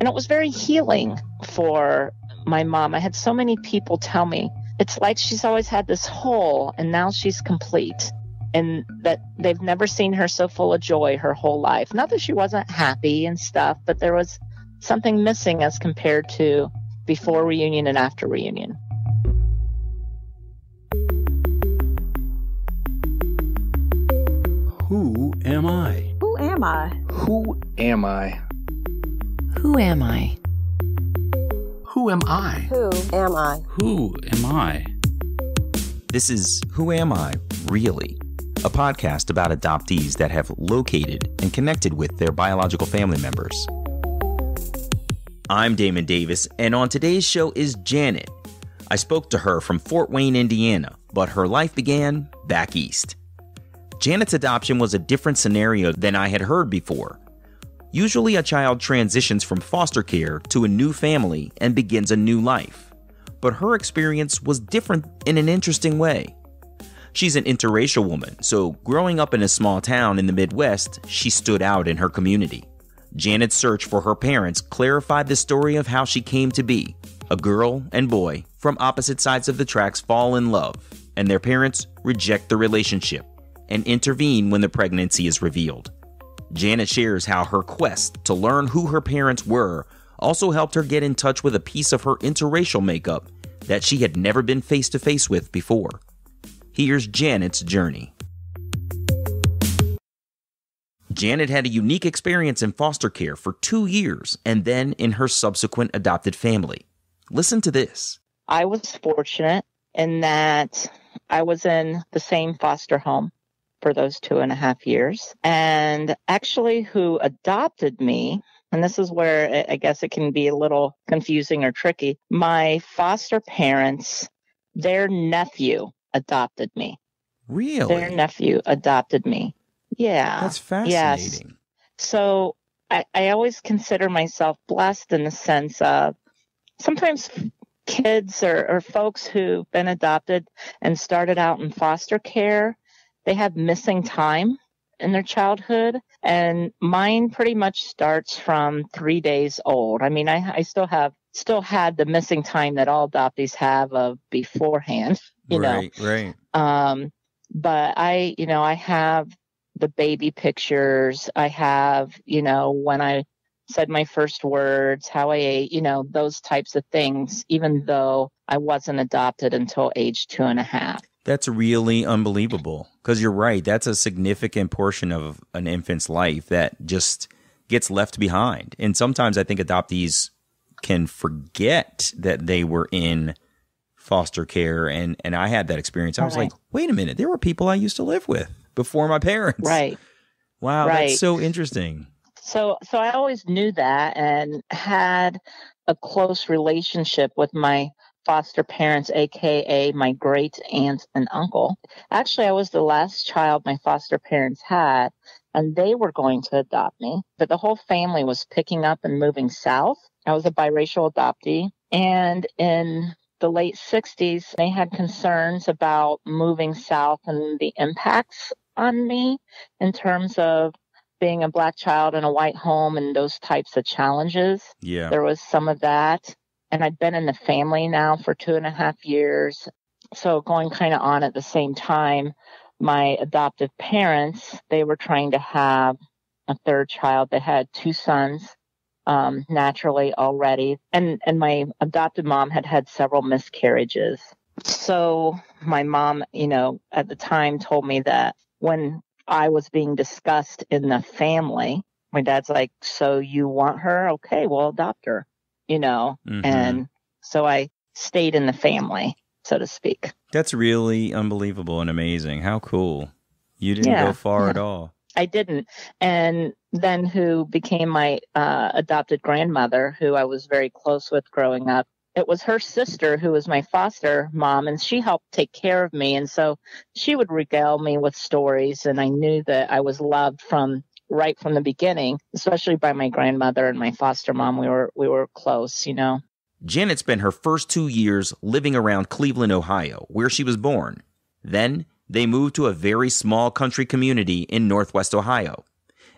And it was very healing for my mom. I had so many people tell me, it's like she's always had this hole and now she's complete. And that they've never seen her so full of joy her whole life. Not that she wasn't happy and stuff, but there was something missing as compared to before reunion and after reunion. Who am I? Who am I? Who am I? Who am I? Who am I? Who am I? Who am I? This is Who Am I, Really? A podcast about adoptees that have located and connected with their biological family members. I'm Damon Davis, and on today's show is Janet. I spoke to her from Fort Wayne, Indiana, but her life began back east. Janet's adoption was a different scenario than I had heard before. Usually a child transitions from foster care to a new family and begins a new life. But her experience was different in an interesting way. She's an interracial woman, so growing up in a small town in the Midwest, she stood out in her community. Janet's search for her parents clarified the story of how she came to be. A girl and boy from opposite sides of the tracks fall in love, and their parents reject the relationship and intervene when the pregnancy is revealed. Janet shares how her quest to learn who her parents were also helped her get in touch with a piece of her interracial makeup that she had never been face-to-face with before. Here's Janet's journey. Janet had a unique experience in foster care for 2 years and then in her subsequent adopted family. Listen to this. I was fortunate in that I was in the same foster home for those 2.5 years. And actually who adopted me, and this is where I guess it can be a little confusing or tricky, my foster parents, their nephew adopted me. Really? Their nephew adopted me. Yeah. That's fascinating. Yes. So I always consider myself blessed in the sense of sometimes kids or folks who've been adopted and started out in foster care, they have missing time in their childhood. And mine pretty much starts from 3 days old. I mean, I still had the missing time that all adoptees have of beforehand, you know. Right. But I have the baby pictures. I have, when I said my first words, how I ate, those types of things, even though I wasn't adopted until age 2.5. That's really unbelievable because you're right. That's a significant portion of an infant's life that just gets left behind. And sometimes I think adoptees can forget that they were in foster care. And I had that experience. I was like, wait a minute, there were people I used to live with before my parents. Right. Wow. Right. That's so interesting. So I always knew that and had a close relationship with my foster parents, aka my great aunt and uncle. Actually, I was the last child my foster parents had, and they were going to adopt me. But the whole family was picking up and moving south. I was a biracial adoptee. And in the late 60s, they had concerns about moving south and the impacts on me in terms of being a Black child in a white home and those types of challenges. Yeah. There was some of that. And I'd been in the family now for 2.5 years. So going kind of on at the same time, my adoptive parents, they were trying to have a third child. They had 2 sons naturally already. And my adopted mom had several miscarriages. So my mom, at the time told me that when I was being discussed in the family, my dad's like, so you want her? Okay, well, adopt her. Mm-hmm. And so I stayed in the family, so to speak. That's really unbelievable and amazing. How cool. You didn't go far at all. I didn't. And then who became my adopted grandmother, who I was very close with growing up, it was her sister who was my foster mom, and she helped take care of me. And so she would regale me with stories, and I knew that I was loved right from the beginning, especially by my grandmother and my foster mom. We were close, Janet spent her first 2 years living around Cleveland, Ohio, where she was born. Then they moved to a very small country community in Northwest Ohio.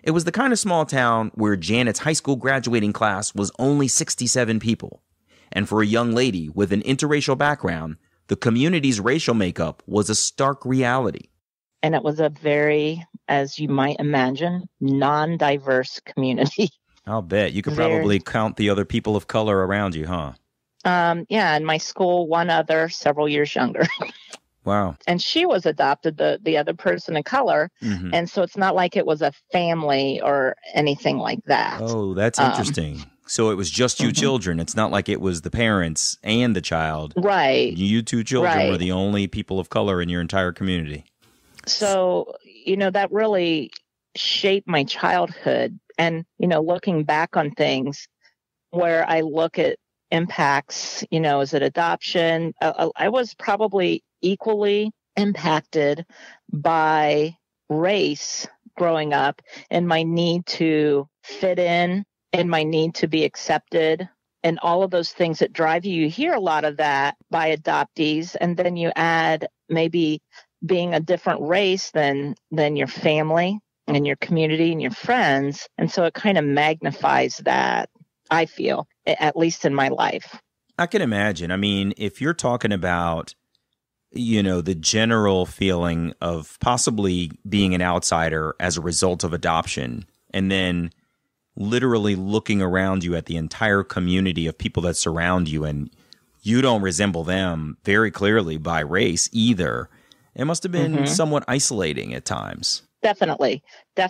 It was the kind of small town where Janet's high school graduating class was only 67 people. And for a young lady with an interracial background, the community's racial makeup was a stark reality. And it was a very, as you might imagine, non-diverse community. I'll bet. You could probably count the other people of color around you, huh? Yeah, in my school, one other several years younger. Wow. And she was adopted, the other person of color. Mm-hmm. And so it's not like it was a family or anything like that. Oh, that's interesting. So it was just you children. It's not like it was the parents and the child. Right. You two children were the only people of color in your entire community. So, that really shaped my childhood. And, looking back on things where I look at impacts, is it adoption? I was probably equally impacted by race growing up and my need to fit in and my need to be accepted and all of those things that drive you. You hear a lot of that by adoptees, and then you add maybe being a different race than your family and your community and your friends. And so it kind of magnifies that, I feel, at least in my life. I can imagine. I mean, if you're talking about, the general feeling of possibly being an outsider as a result of adoption, and then literally looking around you at the entire community of people that surround you, and you don't resemble them very clearly by race either, it must have been somewhat isolating at times. Definitely.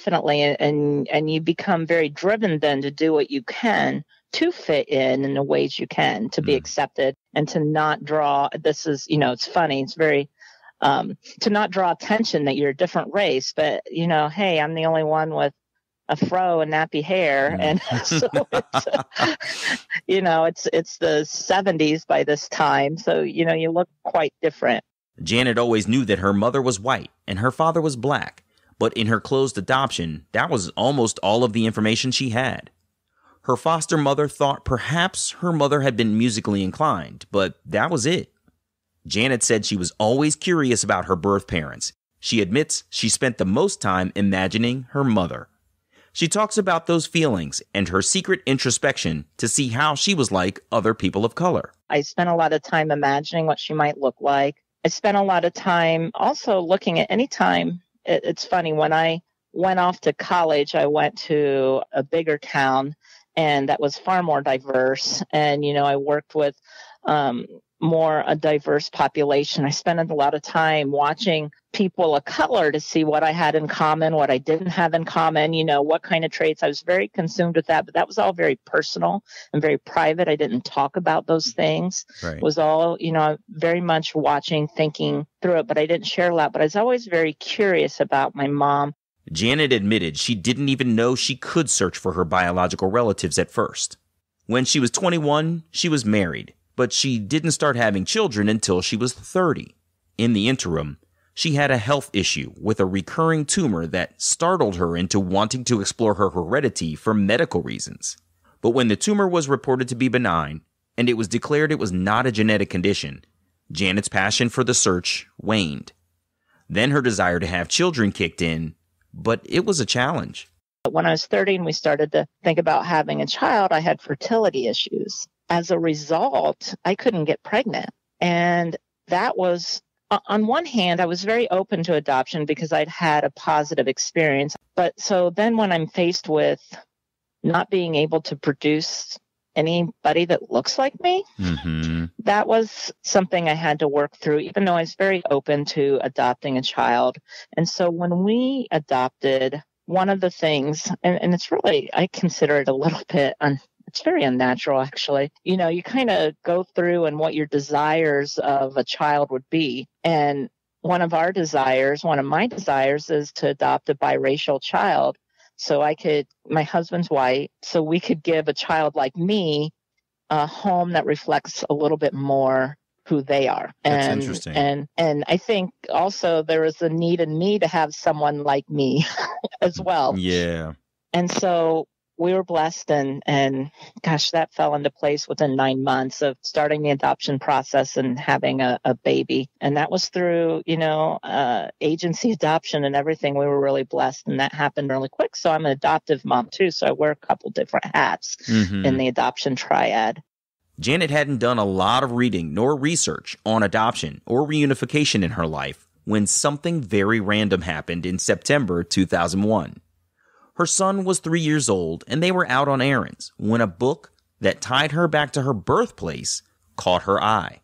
And you become very driven then to do what you can to fit in the ways you can, to be accepted and to not draw, it's funny, it's very, to not draw attention that you're a different race, but, hey, I'm the only one with a fro and nappy hair. And so it's the 70s by this time. So, you look quite different. Janet always knew that her mother was white and her father was black, but in her closed adoption, that was almost all of the information she had. Her foster mother thought perhaps her mother had been musically inclined, but that was it. Janet said she was always curious about her birth parents. She admits she spent the most time imagining her mother. She talks about those feelings and her secret introspection to see how she was like other people of color. I spent a lot of time imagining what she might look like. I spent a lot of time also looking at any time. It's funny, when I went off to college, I went to a bigger town and that was far more diverse. And, I worked with a diverse population. I spent a lot of time watching people of color to see what I had in common, what I didn't have in common, what kind of traits. I was very consumed with that, but that was all very personal and very private. I didn't talk about those things. Right. It was all, very much watching, thinking through it, but I didn't share a lot. But I was always very curious about my mom. Janet admitted she didn't even know she could search for her biological relatives at first. When she was 21, she was married, but she didn't start having children until she was 30. In the interim, she had a health issue with a recurring tumor that startled her into wanting to explore her heredity for medical reasons. But when the tumor was reported to be benign, and it was declared it was not a genetic condition, Janet's passion for the search waned. Then her desire to have children kicked in, but it was a challenge. When I was 30 and we started to think about having a child, I had fertility issues. As a result, I couldn't get pregnant. And that was, on one hand, I was very open to adoption because I'd had a positive experience. But so then when I'm faced with not being able to produce anybody that looks like me, that was something I had to work through, even though I was very open to adopting a child. And so when we adopted, one of the things, and it's really, I consider it a little bit, it's very unnatural, actually. You kind of go through and what your desires of a child would be. And one of my desires is to adopt a biracial child. So my husband's white, so we could give a child like me a home that reflects a little bit more who they are. That's interesting. And I think also there is a need in me to have someone like me as well. Yeah. And so we were blessed and gosh, that fell into place within 9 months of starting the adoption process and having a baby. And that was through, agency adoption and everything. We were really blessed and that happened really quick. So I'm an adoptive mom too. So I wear a couple different hats in the adoption triad. Janet hadn't done a lot of reading nor research on adoption or reunification in her life when something very random happened in September 2001. Her son was 3 years old, and they were out on errands when a book that tied her back to her birthplace caught her eye.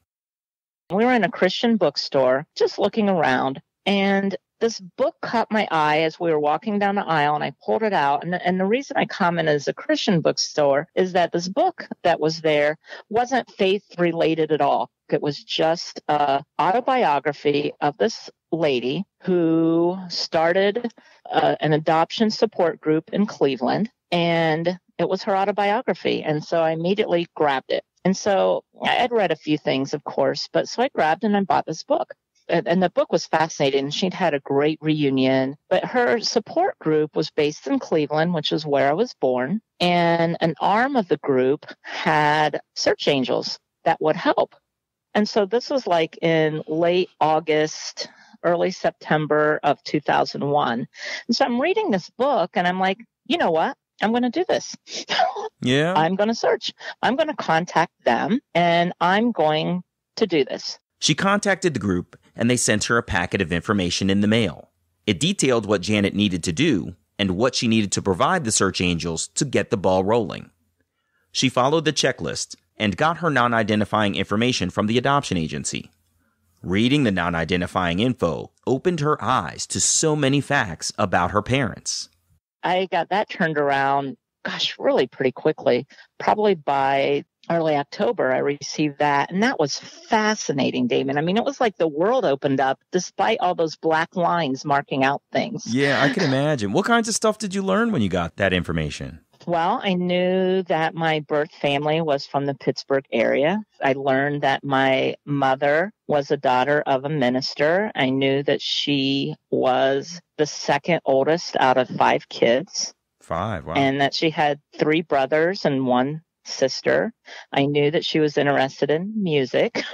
We were in a Christian bookstore, just looking around, and this book caught my eye as we were walking down the aisle, and I pulled it out. And the reason I comment as a Christian bookstore is that this book that was there wasn't faith-related at all. It was just an autobiography of this lady who started an adoption support group in Cleveland, and it was her autobiography. And so I immediately grabbed it. And so I'd read a few things, of course, but so I grabbed and I bought this book. And the book was fascinating. She'd had a great reunion, but her support group was based in Cleveland, which is where I was born. And an arm of the group had search angels that would help. And so this was like in late August, early September of 2001. And so I'm reading this book and I'm like, you know what? I'm going to do this. Yeah. I'm going to search. I'm going to contact them and I'm going to do this. She contacted the group and they sent her a packet of information in the mail. It detailed what Janet needed to do and what she needed to provide the search angels to get the ball rolling. She followed the checklist and got her non-identifying information from the adoption agency. Reading the non-identifying info opened her eyes to so many facts about her parents. I got that turned around, really pretty quickly. Probably by early October, I received that. And that was fascinating, Damon. I mean, it was like the world opened up despite all those black lines marking out things. Yeah, I can imagine. What kinds of stuff did you learn when you got that information? Well, I knew that my birth family was from the Pittsburgh area. I learned that my mother was a daughter of a minister. I knew that she was the second oldest out of 5 kids. 5, wow. And that she had 3 brothers and 1 sister. I knew that she was interested in music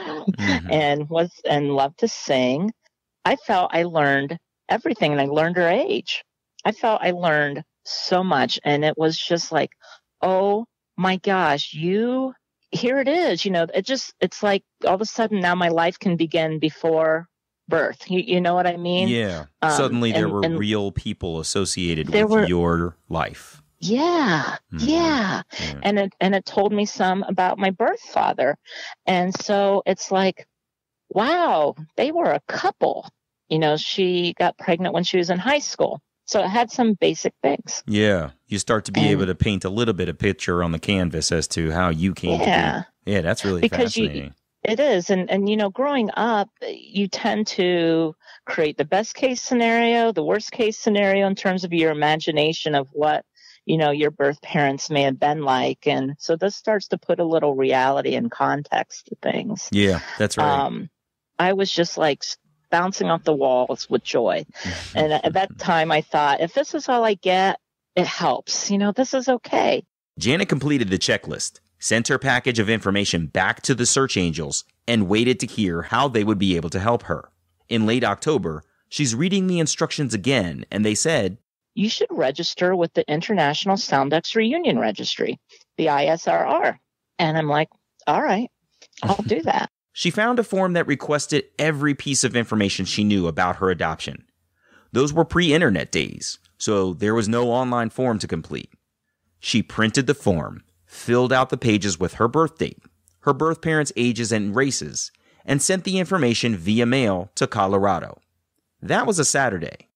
and loved to sing. I felt I learned everything, and I learned her age. I felt I learned so much, and it was just like, oh my gosh, here it is. It's like all of a sudden now my life can begin before birth. You know what I mean? Yeah. Suddenly there were real people associated with your life. Yeah. Yeah. And it told me some about my birth father. And so it's like, wow, they were a couple. She got pregnant when she was in high school. So it had some basic things. Yeah. You start to be able to paint a little bit of picture on the canvas as to how you came to be. Yeah, that's really fascinating. It is. And growing up, you tend to create the best case scenario, the worst case scenario in terms of your imagination of what, your birth parents may have been like. And so this starts to put a little reality and context to things. Yeah, that's right. I was just like bouncing off the walls with joy. And at that time, I thought, if this is all I get, it helps. This is okay. Janet completed the checklist, sent her package of information back to the search angels, and waited to hear how they would be able to help her. In late October, she's reading the instructions again, and they said, you should register with the International Soundex Reunion Registry, the ISRR. And I'm like, all right, I'll do that. She found a form that requested every piece of information she knew about her adoption. Those were pre-internet days, so there was no online form to complete. She printed the form, filled out the pages with her birth date, her birth parents' ages and races, and sent the information via mail to Colorado. That was a Saturday.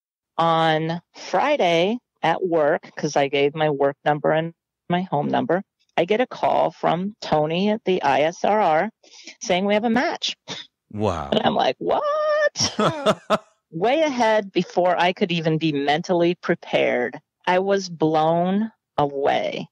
On Friday at work, because I gave my work number and my home number, I get a call from Tony at the ISRR saying we have a match. Wow. And I'm like, what? Way ahead before I could even be mentally prepared. I was blown away.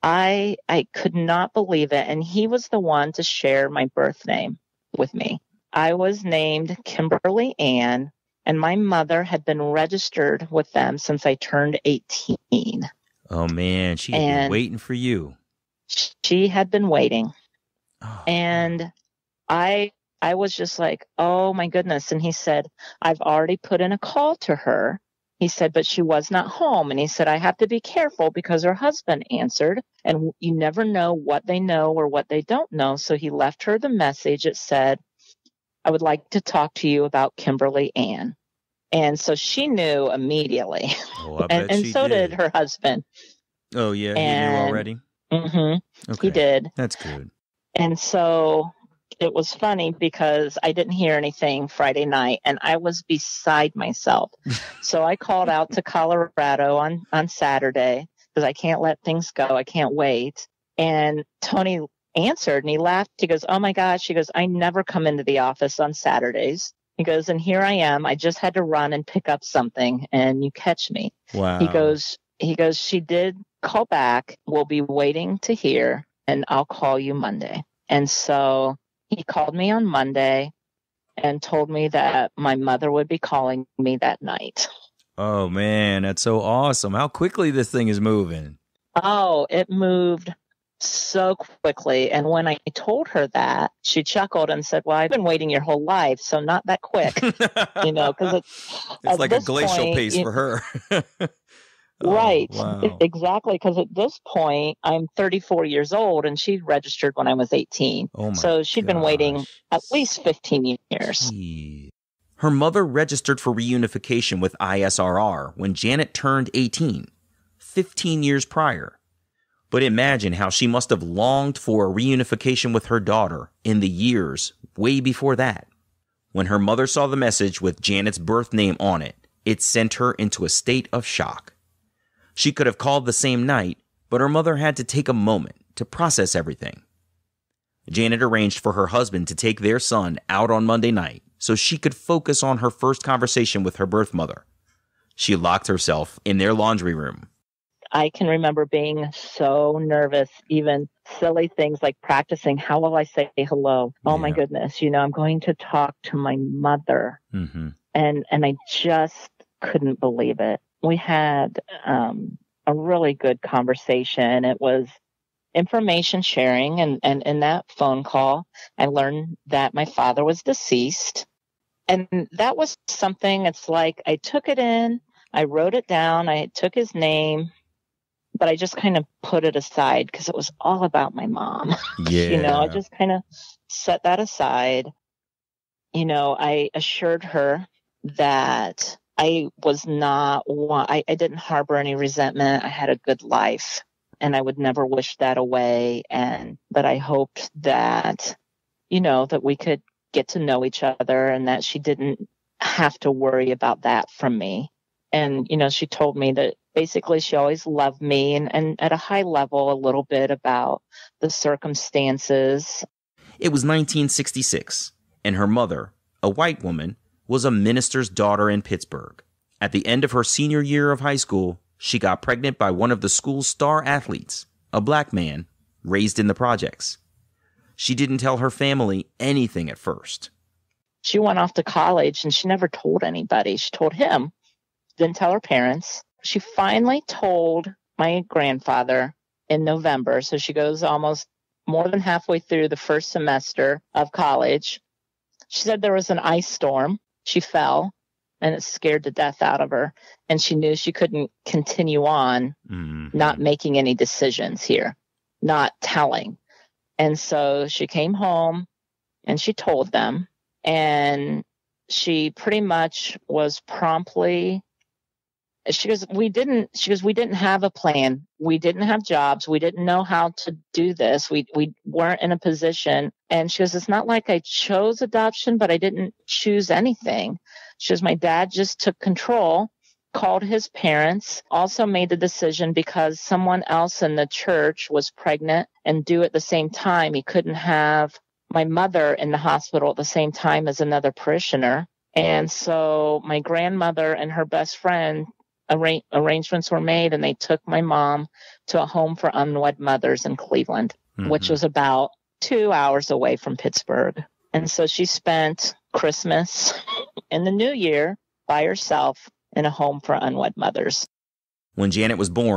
I could not believe it. And he was the one to share my birth name with me. I was named Kimberly Ann, and my mother had been registered with them since I turned 18. Oh, man. She had been waiting for you. She had been waiting. Oh. And I was just like, oh, my goodness. And he said, I've already put in a call to her. He said, but she was not home. And he said, I have to be careful because her husband answered. And you never know what they know or what they don't know. So he left her the message. It said, I would like to talk to you about Kimberly Ann. And so she knew immediately. Oh, I bet and she so did. did her husband. Oh, yeah. He knew already? Mm-hmm. Okay. He did. That's good. And so it was funny because I didn't hear anything Friday night and I was beside myself. So I called out to Colorado on Saturday because I can't let things go. I can't wait. And Tony answered and he laughed. He goes, oh my gosh. He goes, I never come into the office on Saturdays. He goes, and here I am. I just had to run and pick up something and you catch me. Wow. He goes, she did call back. We'll be waiting to hear and I'll call you Monday. And so he called me on Monday and told me that my mother would be calling me that night. Oh, man, that's so awesome. How quickly this thing is moving. Oh, it moved so quickly. And when I told her that, she chuckled and said, well, I've been waiting your whole life, so not that quick. Because it's like a glacial pace for her. Right. Wow. Exactly. Because at this point, I'm 34 years old and she registered when I was 18. Oh my so she'd been waiting at least 15 years. Gee. Her mother registered for reunification with ISRR when Janet turned 18, 15 years prior. But imagine how she must have longed for a reunification with her daughter in the years way before that. When her mother saw the message with Janet's birth name on it, it sent her into a state of shock. She could have called the same night, but her mother had to take a moment to process everything. Janet arranged for her husband to take their son out on Monday night so she could focus on her first conversation with her birth mother. She locked herself in their laundry room. I can remember being so nervous, even silly things like practicing, how will I say hello? Oh my goodness, I'm going to talk to my mother. Mm-hmm. And I just couldn't believe it. We had a really good conversation. It was information sharing. And in that phone call, I learned that my father was deceased. And that was something, it's like I took it in, I wrote it down, I took his name, but I just kind of put it aside because it was all about my mom. Yeah. I just kind of set that aside. I assured her that I was not I didn't harbor any resentment. I had a good life and I would never wish that away. But I hoped that, that we could get to know each other and that she didn't have to worry about that from me. And, she told me that basically she always loved me and at a high level, a little bit about the circumstances. It was 1966 and her mother, a white woman, was a minister's daughter in Pittsburgh. At the end of her senior year of high school, she got pregnant by one of the school's star athletes, a black man raised in the projects. She didn't tell her family anything at first. She went off to college and she never told anybody. She told him, didn't tell her parents. She finally told my grandfather in November. So she goes almost more than halfway through the first semester of college. She said there was an ice storm. She fell and it scared the death out of her. And she knew she couldn't continue on not making any decisions here, not telling. And so she came home and she told them. And she pretty much was promptly, she goes, we didn't have a plan. We didn't have jobs. We didn't know how to do this. We weren't in a position. And she goes, it's not like I chose adoption, but I didn't choose anything. She goes, my dad just took control, called his parents, also made the decision because someone else in the church was pregnant and due at the same time. He couldn't have my mother in the hospital at the same time as another parishioner. And so my grandmother and her best friend, arrangements were made and they took my mom to a home for unwed mothers in Cleveland, which was about 2 hours away from Pittsburgh. And so she spent Christmas and the New Year by herself in a home for unwed mothers. When Janet was born,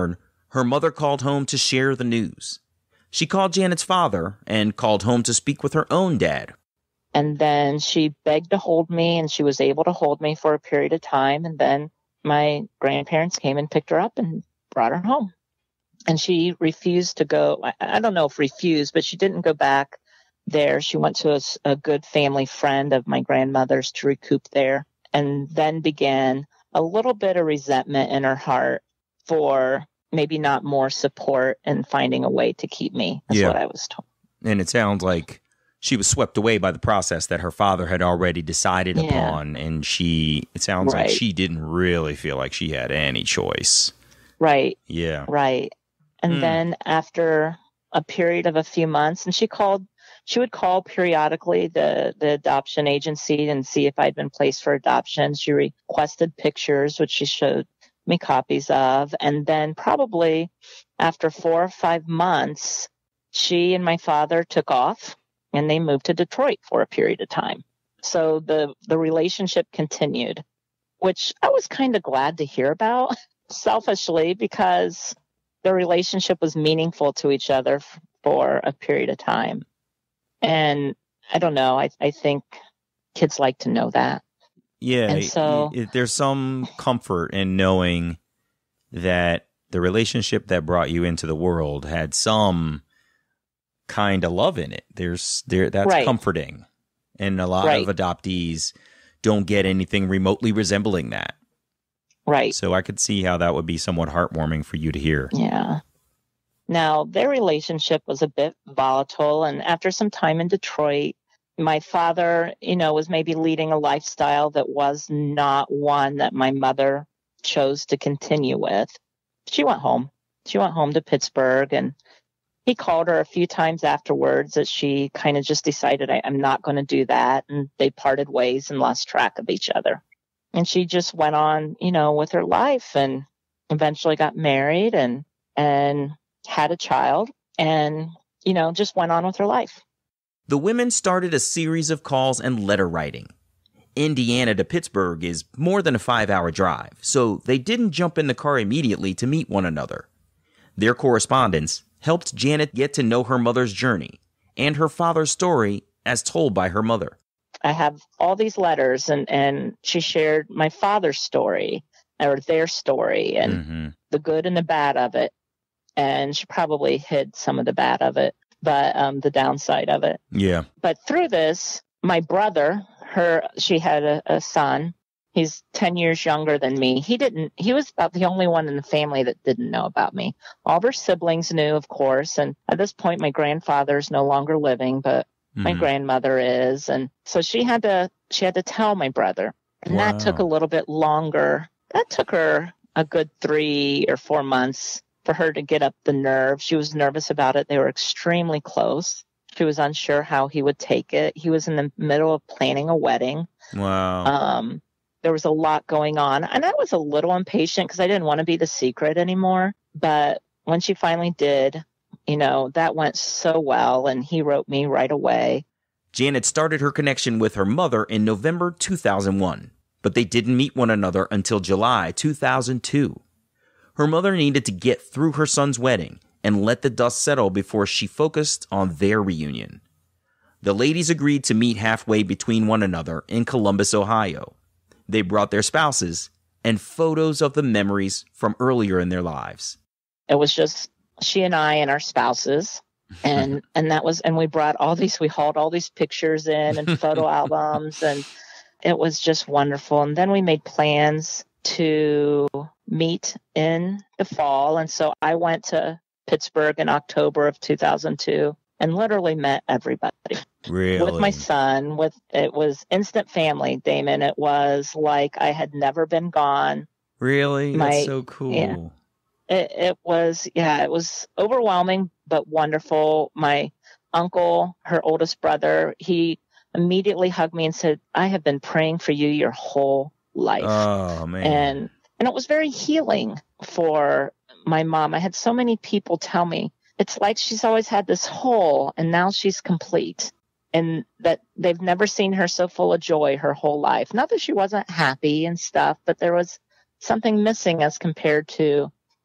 her mother called home to share the news. She called Janet's father and called home to speak with her own dad. And then she begged to hold me, and she was able to hold me for a period of time. And then my grandparents came and picked her up and brought her home. And she refused to go. I don't know if refused, but she didn't go back there. She went to a good family friend of my grandmother's to recoup there, and then began a little bit of resentment in her heart for maybe not more support and finding a way to keep me, is what I was told. And it sounds like she was swept away by the process that her father had already decided upon. And it sounds like she didn't really feel like she had any choice. Right. Yeah. Right. And then after a period of a few months, and she would call periodically the adoption agency and see if I'd been placed for adoption. She requested pictures, which she showed me copies of. And then probably after 4 or 5 months, she and my father took off and they moved to Detroit for a period of time. So the relationship continued, which I was kind of glad to hear about, selfishly, because the relationship was meaningful to each other for a period of time. And I don't know, I think kids like to know that. Yeah, and so there's some comfort in knowing that the relationship that brought you into the world had some kind of love in it. That's comforting. And a lot of adoptees don't get anything remotely resembling that. Right. So I could see how that would be somewhat heartwarming for you to hear. Yeah. Now, their relationship was a bit volatile. And after some time in Detroit, my father, was maybe leading a lifestyle that was not one that my mother chose to continue with. She went home. She went home to Pittsburgh, and he called her a few times afterwards that she kind of just decided, I'm not going to do that. And they parted ways and lost track of each other. And she just went on, with her life, and eventually got married and had a child and, just went on with her life. The women started a series of calls and letter writing. Indiana to Pittsburgh is more than a 5-hour drive, so they didn't jump in the car immediately to meet one another. Their correspondence helped Janet get to know her mother's journey and her father's story as told by her mother. I have all these letters, and she shared my father's story, or their story, and the good and the bad of it. And she probably hid some of the bad of it, but the downside of it. Yeah. But through this, my brother, she had a son. He's 10 years younger than me. He was about the only one in the family that didn't know about me. All of her siblings knew, of course. And at this point, my grandfather's no longer living, but my grandmother is. And so she had to tell my brother. And that took a little bit longer. That took her a good 3 or 4 months for her to get up the nerve. She was nervous about it. They were extremely close. She was unsure how he would take it. He was in the middle of planning a wedding. Wow. There was a lot going on. And I was a little impatient because I didn't want to be the secret anymore. But when she finally did, that went so well. And he wrote me right away. Janet started her connection with her mother in November 2001, but they didn't meet one another until July 2002. Her mother needed to get through her son's wedding and let the dust settle before she focused on their reunion. The ladies agreed to meet halfway between one another in Columbus, Ohio. They brought their spouses and photos of the memories from earlier in their lives. It was just she and I and our spouses. And we brought we hauled all these pictures in and photo albums, and it was just wonderful. And then we made plans to meet in the fall. And so I went to Pittsburgh in October of 2002 and literally met everybody. Really? With my son. It was instant family, Damon. It was like I had never been gone. Really? That's so cool. Yeah. It was overwhelming, but wonderful. My uncle, her oldest brother, he immediately hugged me and said, I have been praying for you your whole life. Oh, man. And it was very healing for my mom. I had so many people tell me, it's like she's always had this hole and now she's complete. And that they've never seen her so full of joy her whole life. Not that she wasn't happy and stuff, but there was something missing as compared to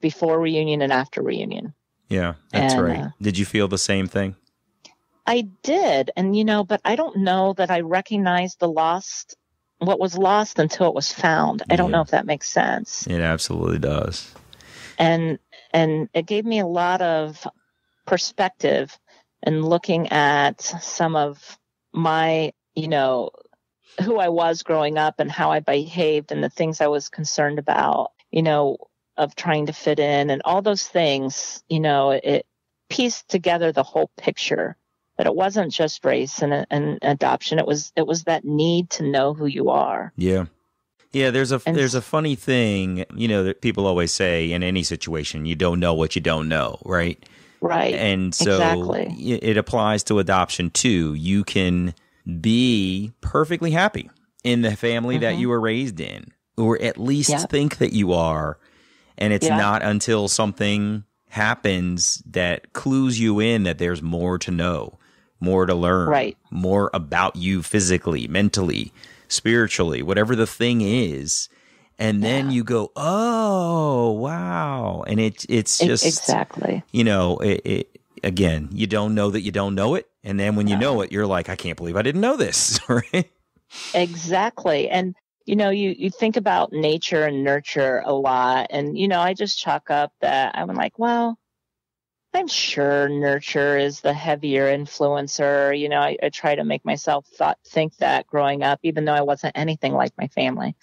before reunion and after reunion. Yeah, that's And, right. Did you feel the same thing? I did. And, but I don't know that I recognized what was lost until it was found. I don't know if that makes sense. It absolutely does. And it gave me a lot of perspective in looking at some of my, who I was growing up and how I behaved and the things I was concerned about, of trying to fit in and all those things, it pieced together the whole picture. That it wasn't just race and adoption. It was that need to know who you are. Yeah. Yeah, there's a funny thing, that people always say in any situation, you don't know what you don't know, right? Right. And so exactly. It applies to adoption too. You can be perfectly happy in the family that you were raised in, or at least think that you are. And it's not until something happens that clues you in that there's more to know, more to learn, more about you physically, mentally, spiritually, whatever the thing is. And then you go, oh, wow. And it's just, exactly, again, you don't know that you don't know it. And then when you know it, you're like, I can't believe I didn't know this. Right? Exactly. And, you think about nature and nurture a lot. And, I just chalk up that I'm like, well, I'm sure nurture is the heavier influencer. I try to make myself think that growing up, even though I wasn't anything like my family.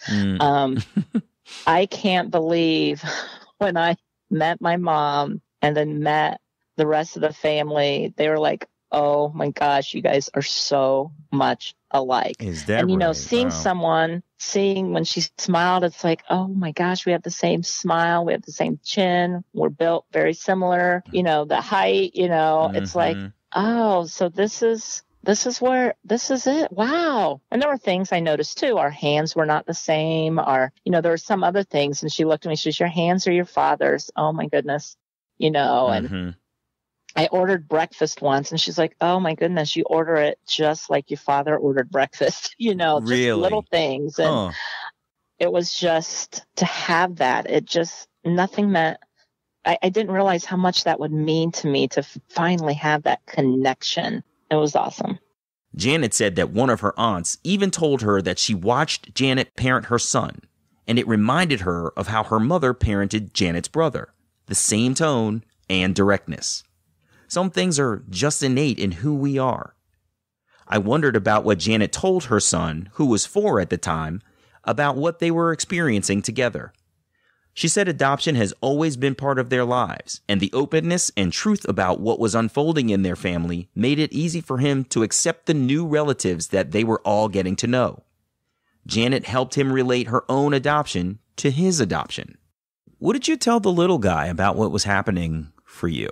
I can't believe when I met my mom and then met the rest of the family, they were like, oh my gosh, you guys are so much alike. Is that and, right? seeing when she smiled, it's like, oh my gosh, we have the same smile. We have the same chin. We're built very similar. The height, it's like, oh, so this is it. Wow. And there were things I noticed too. Our hands were not the same. There were some other things. And she looked at me, she said, your hands are your father's. Oh my goodness. And I ordered breakfast once and she's like, oh my goodness, you order it just like your father ordered breakfast, just little things. And it was just to have that. Nothing meant, I didn't realize how much that would mean to me to finally have that connection. It was awesome. Janet said that one of her aunts even told her that she watched Janet parent her son, and it reminded her of how her mother parented Janet's brother. The same tone and directness. Some things are just innate in who we are. I wondered about what Janet told her son, who was 4 at the time, about what they were experiencing together. She said adoption has always been part of their lives, and the openness and truth about what was unfolding in their family made it easy for him to accept the new relatives that they were all getting to know. Janet helped him relate her own adoption to his adoption. What did you tell the little guy about what was happening for you?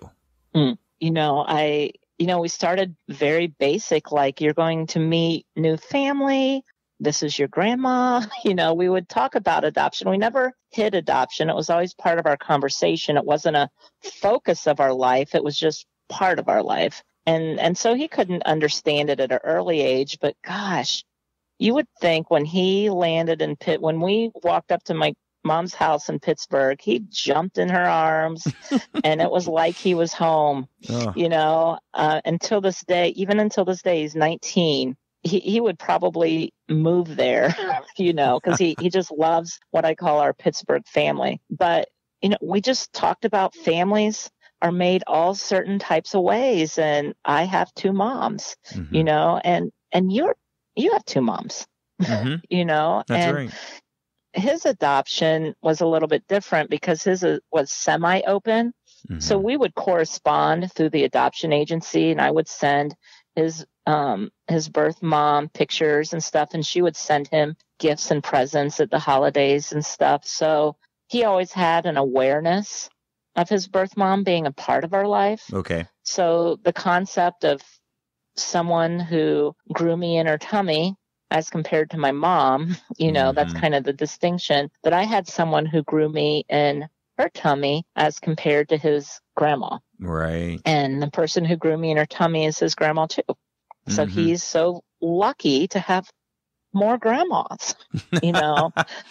We started very basic, like you're going to meet new family. This is your grandma. We would talk about adoption. We never hid adoption. It was always part of our conversation. It wasn't a focus of our life. It was just part of our life. And so he couldn't understand it at an early age, but gosh, you would think when he landed in when we walked up to my mom's house in Pittsburgh, he jumped in her arms and it was like he was home, until this day, he's 19. He would probably move there, because he just loves what I call our Pittsburgh family. But, we just talked about families are made all certain types of ways. And I have 2 moms, and you have 2 moms, That's and right. His adoption was a little bit different because his was semi-open. So we would correspond through the adoption agency, and I would send his birth mom pictures and stuff, and she would send him gifts and presents at the holidays and stuff. So he always had an awareness of his birth mom being a part of our life. Okay. So the concept of someone who grew me in her tummy as compared to my mom, that's kind of the distinction, that I had someone who grew me in her tummy as compared to his grandma. Right. And the person who grew me in her tummy is his grandma too. So he's so lucky to have more grandmas,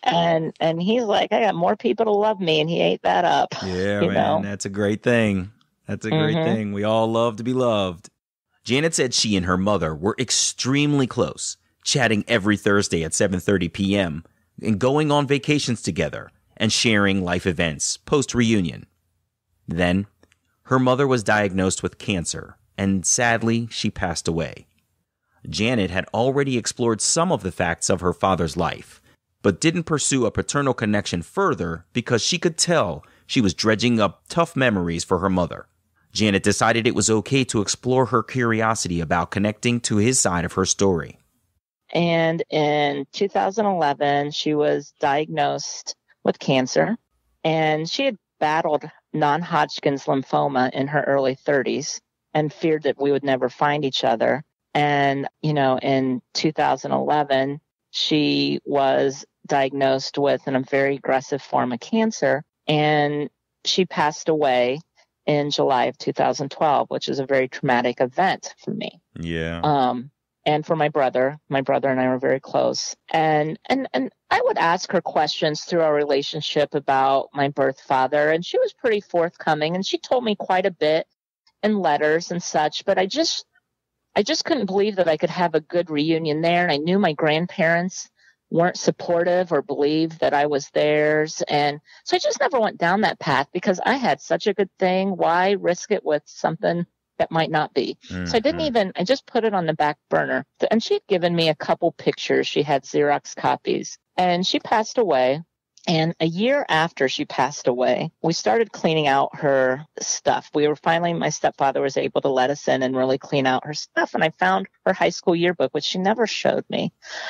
And he's like, I got more people to love me, and he ate that up. Yeah, you man, know? that's a great thing. That's a great thing. We all love to be loved. Janet said she and her mother were extremely close, chatting every Thursday at 7:30 p.m. and going on vacations together and sharing life events post-reunion. Then, her mother was diagnosed with cancer, and sadly, she passed away. Janet had already explored some of the facts of her father's life, but didn't pursue a paternal connection further because she could tell she was dredging up tough memories for her mother. Janet decided it was okay to explore her curiosity about connecting to his side of her story. And in 2011, she was diagnosed with cancer, and she had battled non-Hodgkin's lymphoma in her early 30s and feared that we would never find each other. And, in 2011, she was diagnosed with a very aggressive form of cancer, and she passed away in July of 2012, which is a very traumatic event for me. Yeah. And for my brother and I were very close. And I would ask her questions through our relationship about my birth father, and she was pretty forthcoming, and she told me quite a bit in letters and such, but I just couldn't believe that I could have a good reunion there. And I knew my grandparents weren't supportive or believed that I was theirs. And so I just never went down that path because I had such a good thing. Why risk it with something that might not be? Mm-hmm. So I just put it on the back burner. And she'd given me a couple pictures. She had Xerox copies, and she passed away. And a year after she passed away, we started cleaning out her stuff. My stepfather was able to let us in and really clean out her stuff. And I found her high school yearbook, which she never showed me.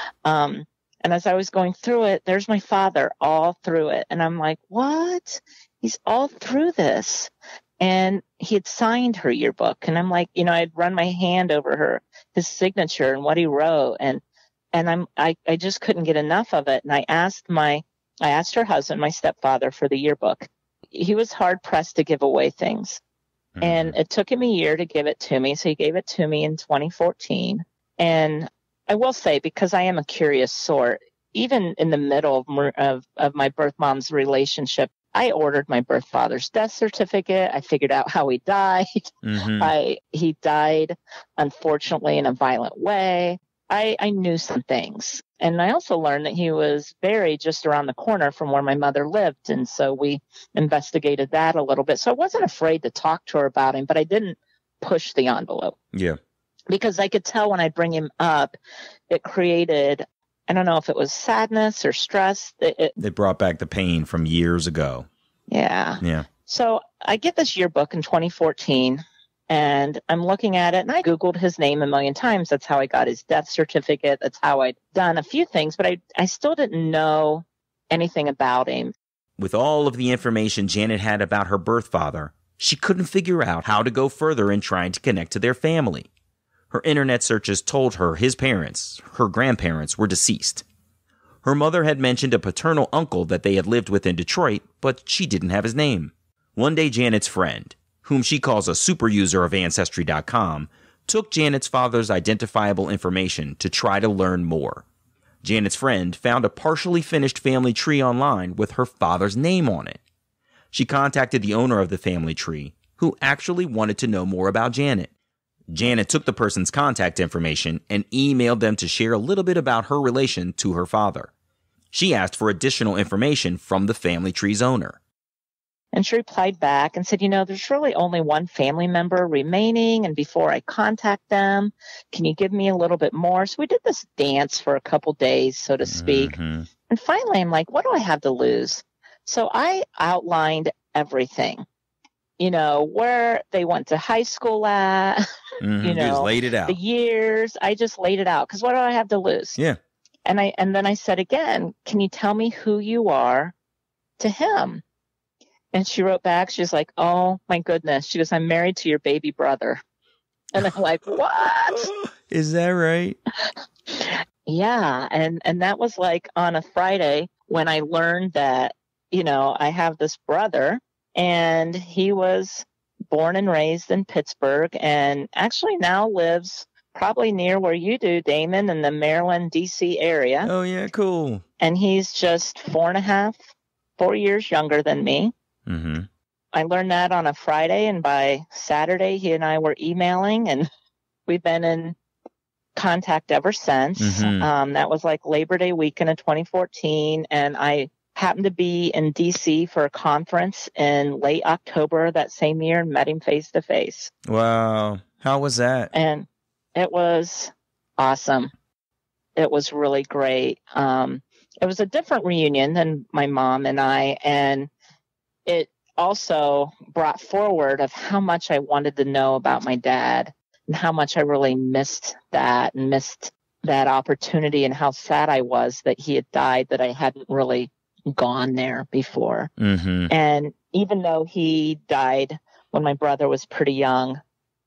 And as I was going through it, there's my father all through it. And I'm like, what? He's all through this. And he had signed her yearbook. And I'm like, I'd run my hand over his signature and what he wrote. And I just couldn't get enough of it. And I asked her husband, my stepfather, for the yearbook. He was hard pressed to give away things. Mm-hmm. And it took him a year to give it to me. So he gave it to me in 2014. And I will say, because I am a curious sort, even in the middle of my birth mom's relationship, I ordered my birth father's death certificate. I figured out how he died. Mm-hmm. He died, unfortunately, in a violent way. I knew some things. And I also learned that he was buried just around the corner from where my mother lived. And so we investigated that a little bit. So I wasn't afraid to talk to her about him, but I didn't push the envelope. Yeah. Because I could tell when I bring him up, it created, I don't know if it was sadness or stress. It brought back the pain from years ago. Yeah. Yeah. So I get this yearbook in 2014, and I'm looking at it, and I Googled his name a million times. That's how I got his death certificate. That's how I'd done a few things, but I still didn't know anything about him. With all of the information Janet had about her birth father, she couldn't figure out how to go further in trying to connect to their family. Her internet searches told her his parents, her grandparents, were deceased. Her mother had mentioned a paternal uncle that they had lived with in Detroit, but she didn't have his name. One day, Janet's friend, whom she calls a super user of Ancestry.com, took Janet's father's identifiable information to try to learn more. Janet's friend found a partially finished family tree online with her father's name on it. She contacted the owner of the family tree, who actually wanted to know more about Janet. Janet took the person's contact information and emailed them to share a little bit about her relation to her father. She asked for additional information from the family tree's owner. And she replied back and said, there's really only one family member remaining, and before I contact them, can you give me a little bit more? So we did this dance for a couple days, so to speak. Mm-hmm. And finally, I'm like, what do I have to lose? So I outlined everything. Where they went to high school at, you just laid it out. The years, I just laid it out. Because what do I have to lose? Yeah. And then I said again, can you tell me who you are to him? And she wrote back, she's like, oh my goodness. She goes, I'm married to your baby brother. And I'm like, what? Is that right? Yeah. And that was like on a Friday when I learned that, I have this brother. And he was born and raised in Pittsburgh and actually now lives probably near where you do, Damon, in the Maryland, D.C. area. Oh, yeah, cool. And he's just 4 years younger than me. Mm-hmm. I learned that on a Friday, and by Saturday, he and I were emailing, and we've been in contact ever since. Mm-hmm. That was like Labor Day weekend of 2014, and I happened to be in D.C. for a conference in late October that same year and met him face to face. Wow. How was that? And it was awesome. It was really great. It was a different reunion than my mom and I, and it also brought forward of how much I wanted to know about my dad and how much I really missed that and missed that opportunity, and how sad I was that he had died, that I hadn't really gone there before. Mm-hmm. And even though he died when my brother was pretty young,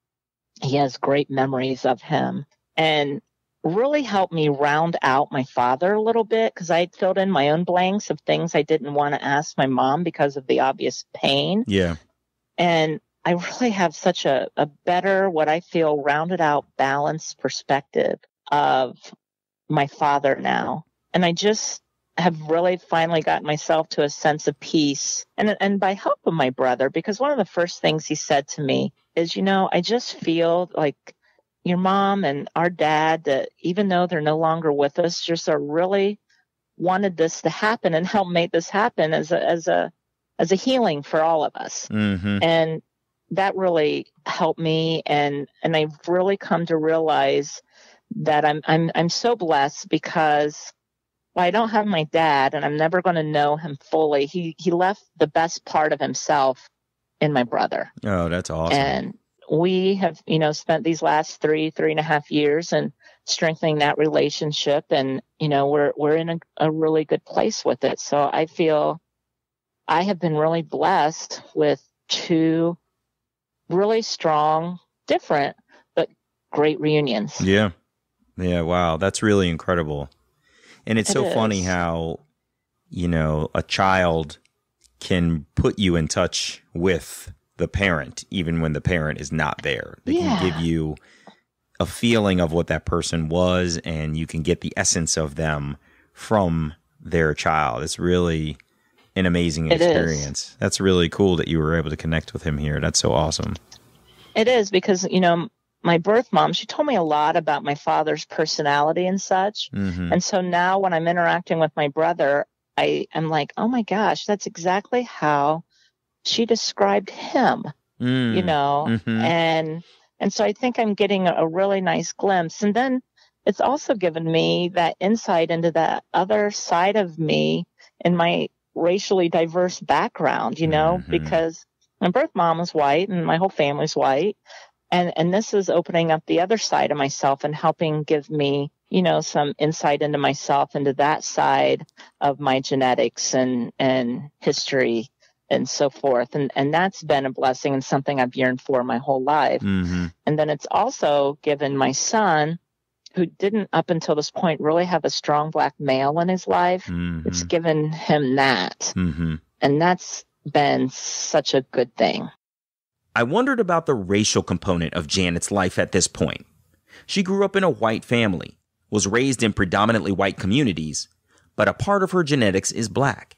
he has great memories of him, and really helped me round out my father a little bit, because I had filled in my own blanks of things I didn't want to ask my mom because of the obvious pain. Yeah. And I really have such a better, what I feel, rounded out, balanced perspective of my father now. And I just have really finally gotten myself to a sense of peace, and by help of my brother, because one of the first things he said to me is, I just feel like your mom and our dad, that even though they're no longer with us, just are really wanted this to happen and help make this happen as a healing for all of us. Mm-hmm. And that really helped me, and I've really come to realize that I'm so blessed, because I don't have my dad, and I'm never going to know him fully. He left the best part of himself in my brother. Oh, that's awesome. And we have, spent these last 3.5 years and strengthening that relationship. And, we're in a really good place with it. So I feel I have been really blessed with two really strong, different, but great reunions. Yeah. Yeah. Wow. That's really incredible. And it's so funny how, a child can put you in touch with the parent, even when the parent is not there. They can give you a feeling of what that person was, and you can get the essence of them from their child. It's really an amazing experience. That's really cool that you were able to connect with him here. That's so awesome. It is, because, my birth mom, she told me a lot about my father's personality and such. Mm-hmm. And so now when I'm interacting with my brother, I am like, oh my gosh, that's exactly how she described him, Mm-hmm. and so I think I'm getting a really nice glimpse. And then it's also given me that insight into that other side of me in my racially diverse background, Mm-hmm. because my birth mom was white and my whole family's white. And this is opening up the other side of myself and helping give me, some insight into myself, into that side of my genetics and history and so forth. And that's been a blessing and something I've yearned for my whole life. Mm-hmm. And then it's also given my son, who didn't up until this point really have a strong black male in his life. Mm-hmm. It's given him that. Mm-hmm. And that's been such a good thing. I wondered about the racial component of Janet's life at this point. She grew up in a white family, was raised in predominantly white communities, but a part of her genetics is black.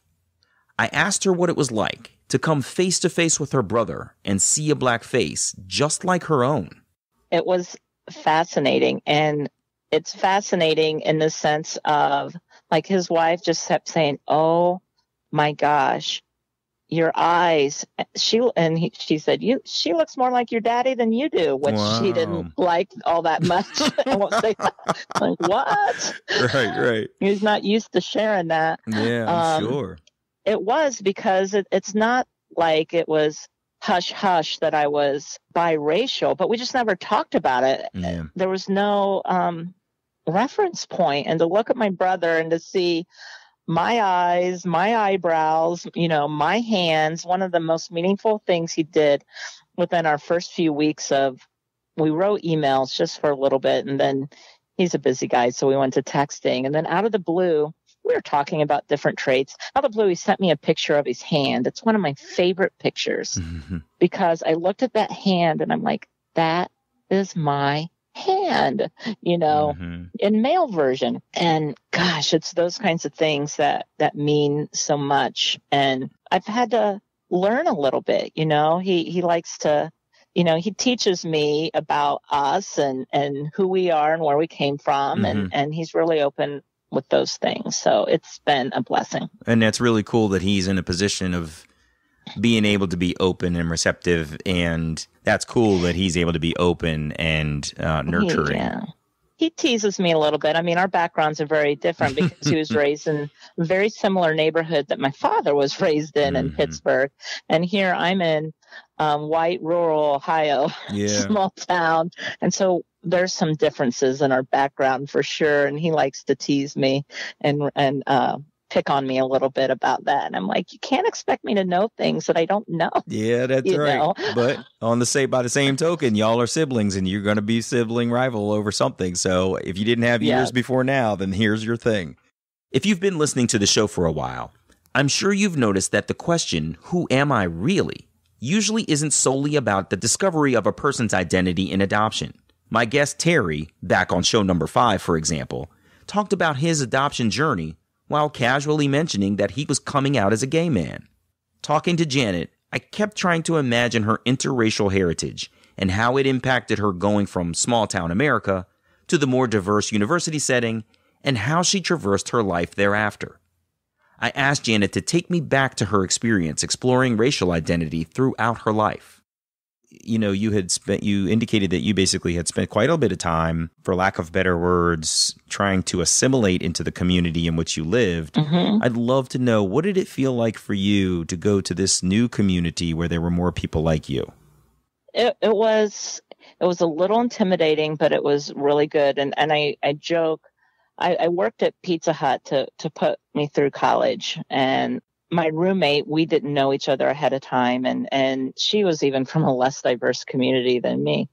I asked her what it was like to come face to face with her brother and see a black face just like her own. It was fascinating. And it's fascinating in the sense of, like, his wife just kept saying, oh my gosh, your eyes. She said, she looks more like your daddy than you do, which she didn't like all that much. I won't say that. Like, what? Right. He's not used to sharing that. Yeah, I'm sure. It was because it's not like it was hush hush that I was biracial, but we just never talked about it. Yeah. There was no reference point. And to look at my brother and to see my eyes, my eyebrows, my hands. One of the most meaningful things he did within our first few weeks we wrote emails just for a little bit, and then he's a busy guy, so we went to texting. And then out of the blue, we were talking about different traits. Out of the blue, he sent me a picture of his hand. It's one of my favorite pictures Mm-hmm. because I looked at that hand and I'm like, that is my hand, in male version. And gosh, it's those kinds of things that mean so much. And I've had to learn a little bit, he likes to, he teaches me about us and who we are and where we came from. And he's really open with those things. So it's been a blessing. And that's really cool that he's in a position of being able to be open and receptive. And that's cool that he's able to be open and nurturing. Yeah. He teases me a little bit. I mean, our backgrounds are very different because he was raised in a very similar neighborhood that my father was raised in Pittsburgh. And here I'm in white rural Ohio, small town. And so there's some differences in our background for sure. And he likes to tease me and pick on me a little bit about that. And I'm like, you can't expect me to know things that I don't know. Yeah, that's right. But by the same token, y'all are siblings and you're going to be sibling rival over something. So if you didn't have ears before now, then here's your thing. If you've been listening to the show for a while, I'm sure you've noticed that the question, who am I really, usually isn't solely about the discovery of a person's identity in adoption. My guest Terry, back on show number 5, for example, talked about his adoption journey while casually mentioning that he was coming out as a gay man. Talking to Janet, I kept trying to imagine her interracial heritage and how it impacted her going from small-town America to the more diverse university setting and how she traversed her life thereafter. I asked Janet to take me back to her experience exploring racial identity throughout her life. You indicated that you basically had spent quite a bit of time, for lack of better words, trying to assimilate into the community in which you lived. I'd love to know, what did it feel like for you to go to this new community where there were more people like you? It was a little intimidating, but it was really good. And I joke, I worked at Pizza Hut to put me through college, and my roommate, we didn't know each other ahead of time. And she was even from a less diverse community than me.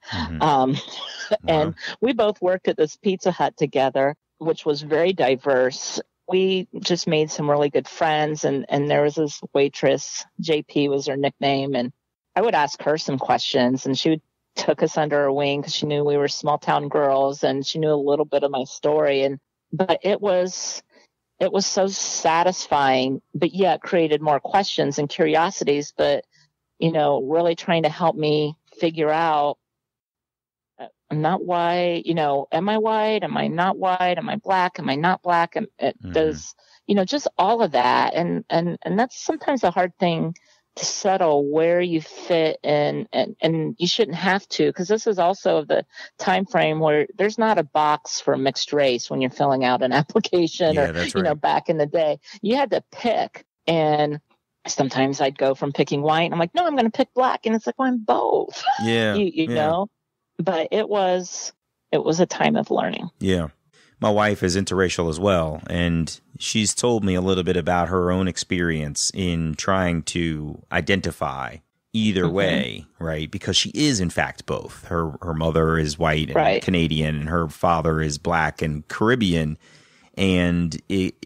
And we both worked at this Pizza Hut together, which was very diverse. We just made some really good friends. And there was this waitress, JP was her nickname. And I would ask her some questions, and she took us under her wing because she knew we were small town girls and she knew a little bit of my story. But it was so satisfying, but yet created more questions and curiosities, but, really trying to help me figure out, I'm not white, am I white? Am I not white? Am I black? Am I not black? And does, just all of that. And that's sometimes a hard thing to settle, where you fit and you shouldn't have to, because this is also the time frame where there's not a box for mixed race when you're filling out an application. That's right. Back in the day you had to pick, and sometimes I'd go from picking white and I'm like, no, I'm going to pick black, and it's like, well, I'm both. You know, but it was a time of learning. My wife is interracial as well, and she's told me a little bit about her own experience in trying to identify either way, right? Because she is, in fact, both. Her mother is white and Canadian, and her father is black and Caribbean. And,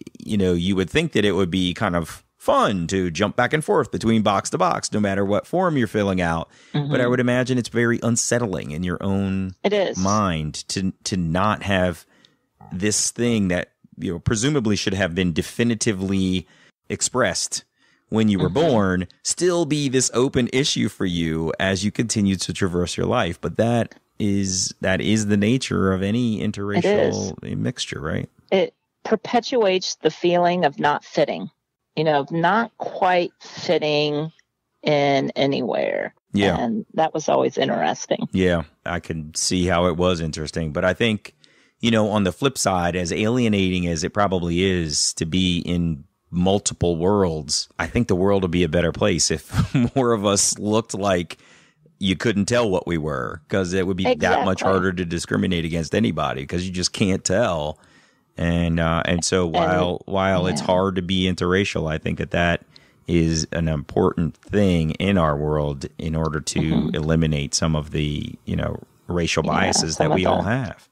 you would think that it would be kind of fun to jump back and forth between box to box, no matter what form you're filling out. But I would imagine it's very unsettling in your own mind to not have this thing that presumably should have been definitively expressed when you were born still be this open issue for you as you continue to traverse your life. But that is the nature of any interracial mixture, right? It perpetuates the feeling of not fitting, of not quite fitting in anywhere. And that was always interesting. I can see how it was interesting, but I think, on the flip side, as alienating as it probably is to be in multiple worlds, I think the world would be a better place if more of us looked like you couldn't tell what we were, because it would be that much harder to discriminate against anybody because you just can't tell. And so while it's hard to be interracial, I think that is an important thing in our world in order to eliminate some of the, racial biases that we all have.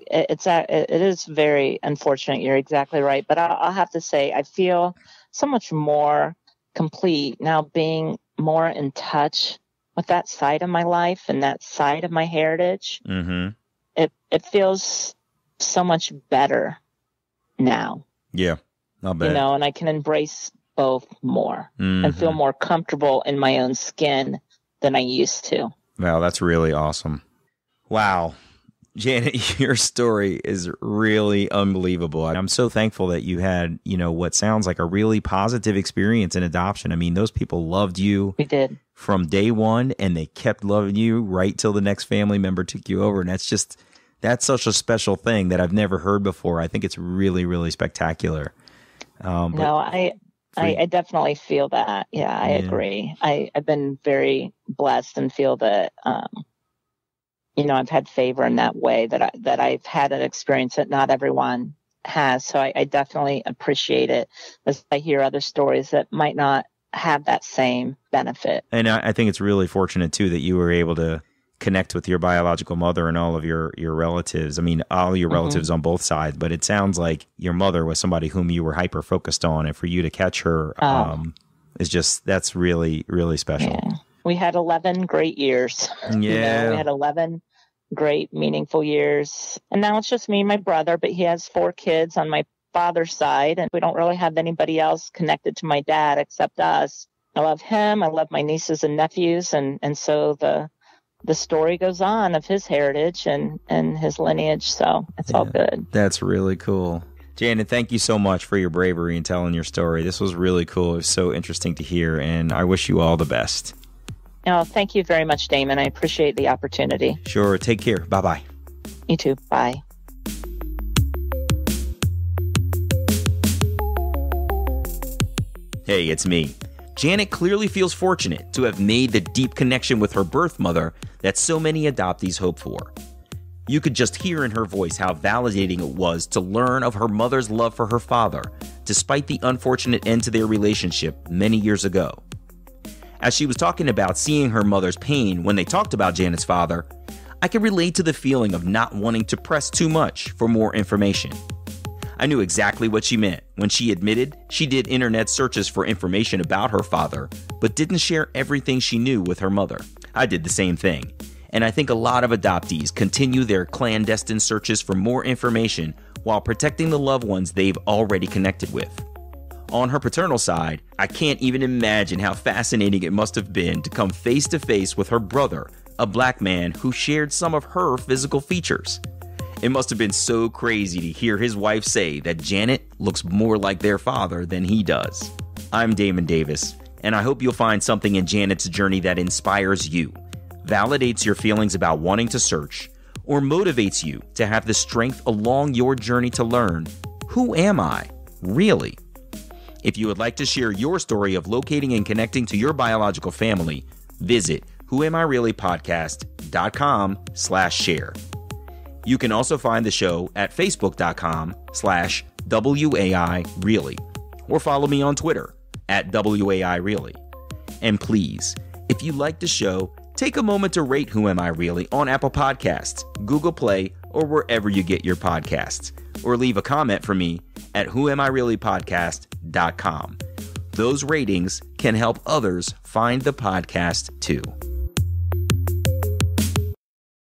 It is very unfortunate. You're exactly right. But I'll have to say, I feel so much more complete now, being more in touch with that side of my life and that side of my heritage. it feels so much better now. Yeah, I'll bet. And I can embrace both more and feel more comfortable in my own skin than I used to. Wow, that's really awesome. Wow. Janet, your story is really unbelievable. I'm so thankful that you had, what sounds like a really positive experience in adoption. I mean, those people loved you. We did. From day one, and they kept loving you right till the next family member took you over. And that's such a special thing that I've never heard before. I think it's really, really spectacular. I definitely feel that. Yeah, I agree. I've been very blessed and feel that, I've had favor in that way, that I've had an experience that not everyone has. So I definitely appreciate it as I hear other stories that might not have that same benefit. And I think it's really fortunate too that you were able to connect with your biological mother and all of your relatives. I mean, all your relatives on both sides, but it sounds like your mother was somebody whom you were hyper focused on, and for you to catch her that's really, really special. Yeah. We had 11 great years. Yeah. We had 11 great, meaningful years. And now it's just me and my brother, but he has 4 kids on my father's side, and we don't really have anybody else connected to my dad except us. I love him. I love my nieces and nephews. And so the story goes on of his heritage and his lineage. So it's all good. That's really cool. Janet, thank you so much for your bravery and telling your story. This was really cool. It was so interesting to hear, and I wish you all the best. Oh, thank you very much, Damon. I appreciate the opportunity. Sure. Take care. Bye-bye. You too. Bye. Hey, it's me. Janet clearly feels fortunate to have made the deep connection with her birth mother that so many adoptees hope for. You could just hear in her voice how validating it was to learn of her mother's love for her father, despite the unfortunate end to their relationship many years ago. As she was talking about seeing her mother's pain when they talked about Janet's father, I could relate to the feeling of not wanting to press too much for more information. I knew exactly what she meant when she admitted she did internet searches for information about her father, but didn't share everything she knew with her mother. I did the same thing, and I think a lot of adoptees continue their clandestine searches for more information while protecting the loved ones they've already connected with. On her paternal side, I can't even imagine how fascinating it must have been to come face to face with her brother, a black man who shared some of her physical features. It must have been so crazy to hear his wife say that Janet looks more like their father than he does. I'm Damon Davis, and I hope you'll find something in Janet's journey that inspires you, validates your feelings about wanting to search, or motivates you to have the strength along your journey to learn, who am I, really? If you would like to share your story of locating and connecting to your biological family, visit whoamireallypodcast.com/share. You can also find the show at facebook.com/WAIReally, or follow me on Twitter at WAIReally. And please, if you like the show, take a moment to rate Who Am I Really on Apple Podcasts, Google Play, or wherever you get your podcasts, or leave a comment for me at whoamireallypodcast.com. Those ratings can help others find the podcast too.